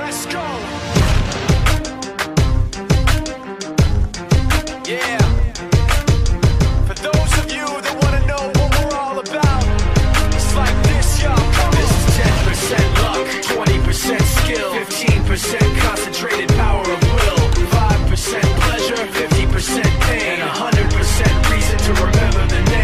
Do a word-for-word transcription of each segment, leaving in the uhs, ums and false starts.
Let's go. Yeah. For those of you that want to know what we're all about, it's like this, y'all. This is ten percent luck, twenty percent skill, fifteen percent concentrated power of will, five percent pleasure, fifty percent pain, and one hundred percent reason to remember the name.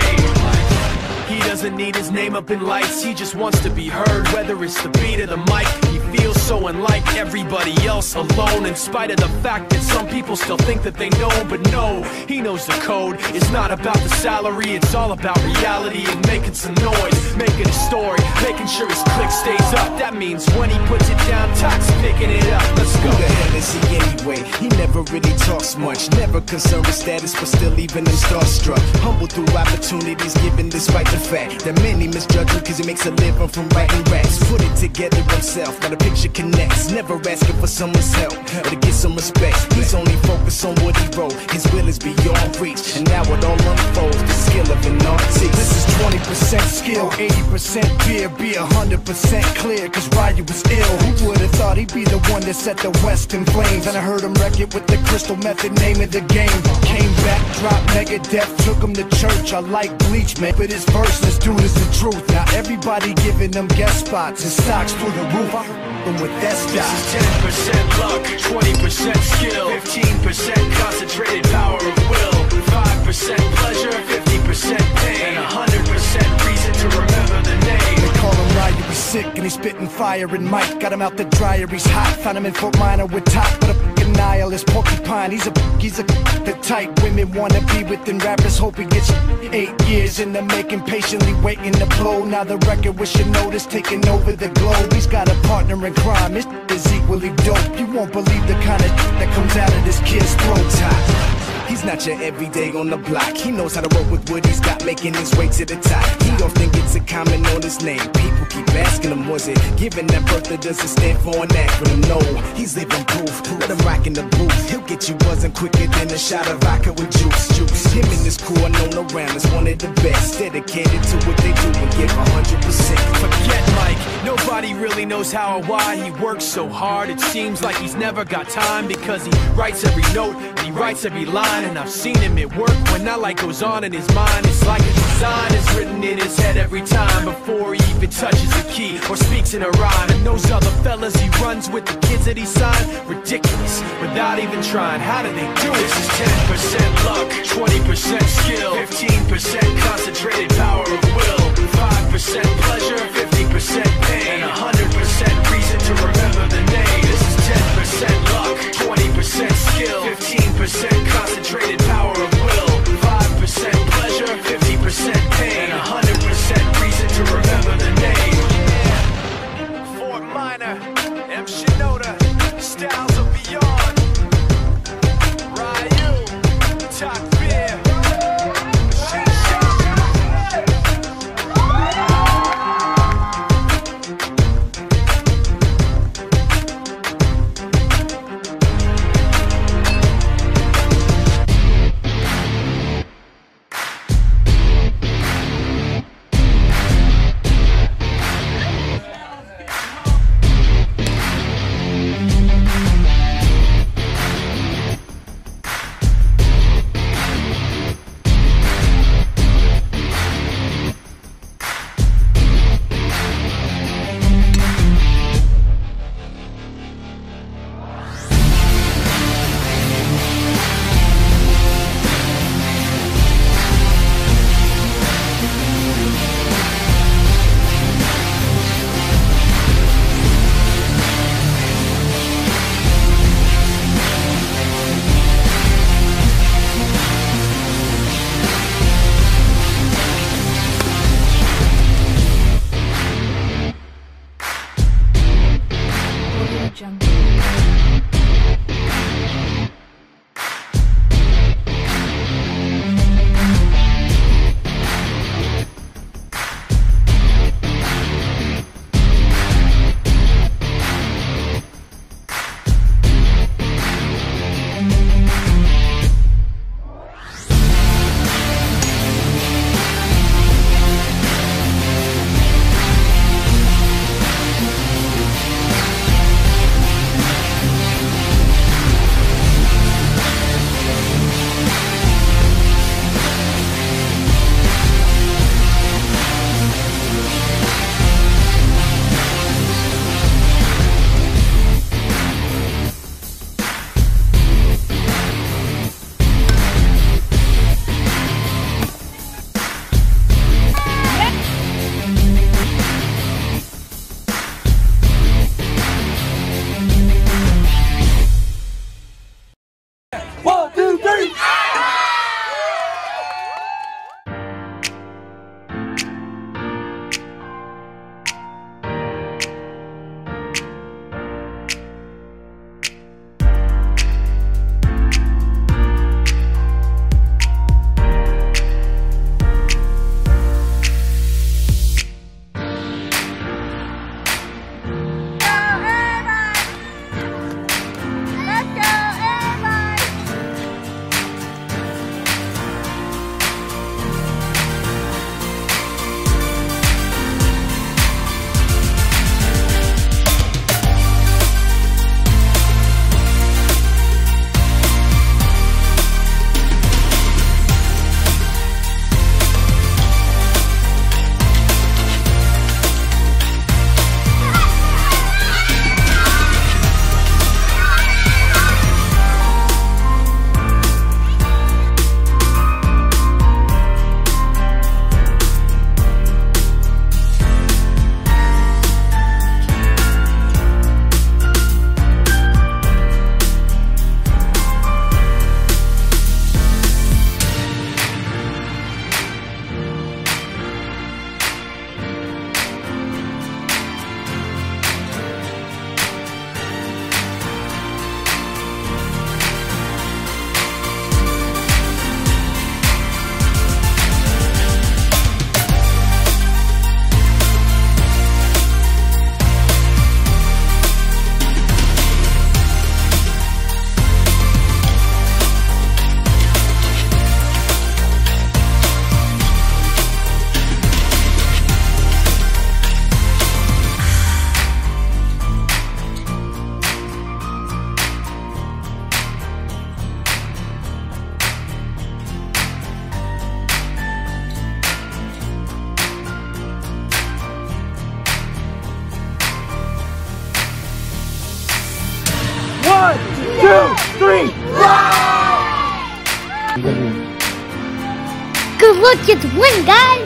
He doesn't need his name up in lights, he just wants to be heard, whether it's the beat or the mic. He feels so unlike everybody else, alone, in spite of the fact that some people still think that they know. But no, he knows the code. It's not about the salary, it's all about reality and making some noise, making a story, making sure his click stays up. That means when he puts it down, Tox picking it up. Let's go. Who the hell is he anyway? He never really talks much, never concerned with status, but still leaving them starstruck. Humble through opportunities given despite the fact that many misjudge him cause he makes a living from writing raps. Put it together himself, got a picture connects, never asking for someone's help or to get some respect. He's only focused on what he wrote, his will is beyond reach, and now it all unfolds, the skill of an artist. This is twenty percent skill, eighty percent beer, be one hundred percent clear, cause Ryu was ill. Who would've thought he'd be the one that set the West in flames? And I heard him wreck it with the Crystal Method, name of the game. Came back, dropped Megadeth, took him to church. I like Bleach, man, but his verse, this dude is the truth. Now everybody giving them guest spots and stocks through the roof. I them with that stock. This is ten percent luck, twenty percent skill, fifteen percent concentrated power of will, five percent pleasure, fifty percent pain, and one hundred percent reason to remember the name. They call him Ryu, he's sick and he's spitting fire and Mike got him out the dryer, he's hot. Found him in Fort Minor with top, but a fucking nihilist porcupine. He's a he's a the type women wanna be with, and rappers hope he gets eight years in the making, patiently waiting to blow. Now the record with your notice taking over the globe. He's got a partner in crime, his is equally dope. You won't believe the kind of that comes out of this kid's throat. He's not your everyday on the block. He knows how to roll with what he's got, making his way to the top. He often gets a comment on his name. People keep asking him, was it given that birth that doesn't stand for an acronym? No, he's living proof. Let him rock in the booth. He'll get you buzzing quicker than a shot of vodka with juice. Juice. Him and his crew are known around as one of the best, dedicated to what they do and give one hundred percent. Forget Mike, nobody really knows how or why he works so hard. It seems like he's never got time, because he writes every note and he writes every line. And I've seen him at work when that light goes on in his mind. It's like a design is written in his head every time, before he even touches a key or speaks in a rhyme. And those other fellas he runs with, the kids that he signed, ridiculous, without even trying. How do they do it? This is ten percent luck, twenty percent skill, fifteen percent concentrated power of will, five percent pleasure, fifty percent pain, and one hundred percent reason to remember the name. This is ten percent luck, twenty percent skill, fifteen percent concentrated power of will, five percent pleasure, fifty percent pain, and one hundred percent reason to remember the name. Yeah. Fort Minor, M. Shinoda, Styles of Beyond, Ryu, Top Beer, Machine Shop. One, two, three, ride! Good luck, just win, guys!